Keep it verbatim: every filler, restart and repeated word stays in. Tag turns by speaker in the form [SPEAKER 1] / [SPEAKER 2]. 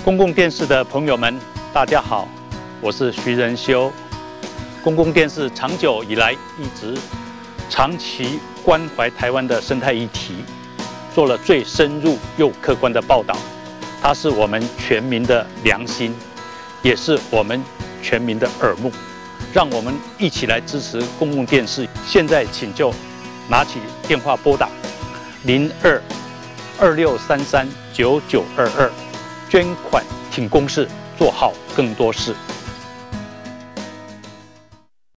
[SPEAKER 1] 公共电视的朋友们，大家好，我是徐仁修。公共电视长久以来一直长期关怀台湾的生态议题，做了最深入又客观的报道。它是我们全民的良心，也是我们全民的耳目。让我们一起来支持公共电视。现在请就拿起电话拨打零二二六三三九九二二，捐款挺公视，做好更多事。